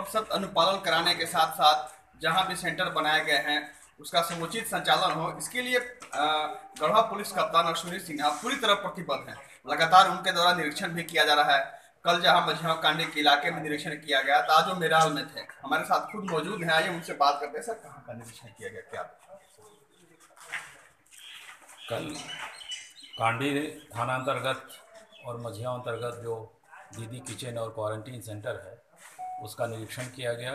100% अनुपालन कराने के साथ साथ जहां भी सेंटर बनाए गए हैं उसका समुचित संचालन हो, इसके लिए गढ़वा पुलिस कप्तान अश्विनी सिन्हा पूरी तरह प्रतिबद्ध हैं। लगातार उनके द्वारा निरीक्षण भी किया जा रहा है। कल जहां मझिया कांडी के इलाके में निरीक्षण किया गया था, आज वो मेराल में थे, हमारे साथ खुद मौजूद हैं। आइए उनसे बात करते हैं। सर, कहाँ का निरीक्षण किया गया, क्या? कल कांडी थाना अंतर्गत और मझिया अंतर्गत जो दीदी किचन और क्वारंटीन सेंटर है उसका निरीक्षण किया गया।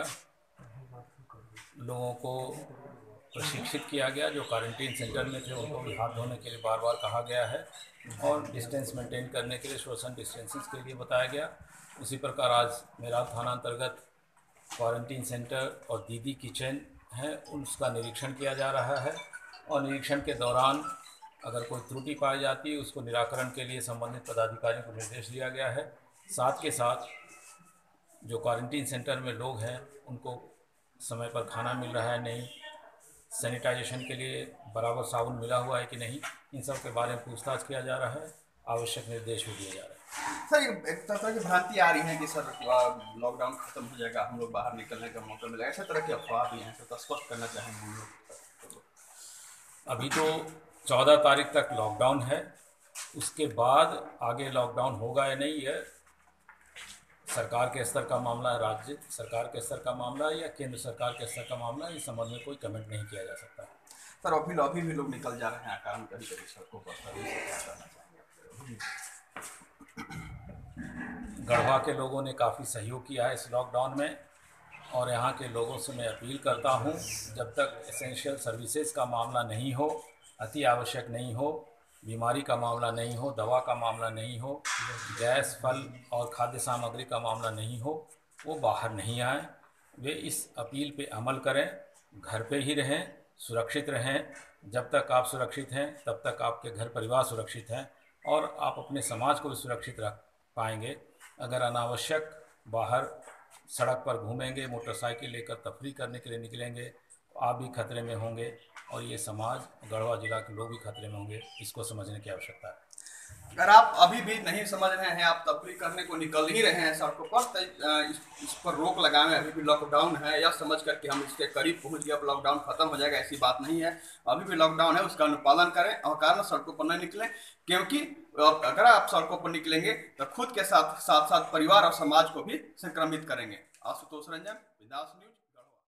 लोगों को प्रशिक्षित किया गया। जो क्वारंटीन सेंटर में थे उनको भी हाथ धोने के लिए बार बार कहा गया है और डिस्टेंस मेंटेन करने के लिए, सोशल डिस्टेंसिंग के लिए बताया गया। उसी प्रकार आज मेरा थाना अंतर्गत क्वारंटीन सेंटर और दीदी किचन है उसका निरीक्षण किया जा रहा है और निरीक्षण के दौरान अगर कोई त्रुटि पाई जाती है उसको निराकरण के लिए संबंधित पदाधिकारियों को निर्देश दिया गया है। साथ के साथ जो क्वारंटीन सेंटर में लोग हैं उनको समय पर खाना मिल रहा है नहीं, सैनिटाइजेशन के लिए बराबर साबुन मिला हुआ है कि नहीं, इन सब के बारे में पूछताछ किया जा रहा है। आवश्यक निर्देश भी दिए जा रहे हैं। सर, एक तरह की भ्रांति आ रही है कि सर लॉकडाउन खत्म हो जाएगा, हम लोग बाहर निकलने का मौका मिलेगा, ऐसे तरह की अफवाह भी हैं। सर, तो स्पष्ट करना चाहेंगे हम लोग। अभी तो 14 तारीख तक लॉकडाउन है, उसके बाद आगे लॉकडाउन होगा या नहीं, यह सरकार के स्तर का मामला है, राज्य सरकार के स्तर का मामला है या केंद्र सरकार के स्तर का मामला है, इस संबंध में कोई कमेंट नहीं किया जा सकता। सर, अभी भी लोग निकल जा रहे हैं कारण कभी कभी सड़कों पर। गढ़वा के लोगों ने काफ़ी सहयोग किया है इस लॉकडाउन में और यहाँ के लोगों से मैं अपील करता हूँ, जब तक एसेंशियल सर्विसेज का मामला नहीं हो, अति आवश्यक नहीं हो, बीमारी का मामला नहीं हो, दवा का मामला नहीं हो, गैस, फल और खाद्य सामग्री का मामला नहीं हो, वो बाहर नहीं आए। वे इस अपील पे अमल करें, घर पे ही रहें, सुरक्षित रहें। जब तक आप सुरक्षित हैं तब तक आपके घर परिवार सुरक्षित हैं और आप अपने समाज को भी सुरक्षित रख पाएंगे। अगर अनावश्यक बाहर सड़क पर घूमेंगे, मोटरसाइकिल लेकर तफरी करने के लिए निकलेंगे तो आप भी खतरे में होंगे और ये समाज, गढ़वा जिला के लोग भी खतरे में होंगे। इसको समझने की आवश्यकता है। अगर आप अभी भी नहीं समझ रहे हैं, आप तफरी करने को निकल ही रहे हैं सड़कों पर, तो इस पर रोक लगाएं। अभी भी लॉकडाउन है, या समझ करके हम इसके करीब पहुंच गए, अब लॉकडाउन खत्म हो जाएगा, ऐसी बात नहीं है। अभी भी लॉकडाउन है, उसका अनुपालन करें और कारण सड़कों पर न निकलें, क्योंकि अगर आप सड़कों पर निकलेंगे तो खुद के साथ साथ परिवार और समाज को भी संक्रमित करेंगे। आशुतोष रंजन, विदास न्यूज।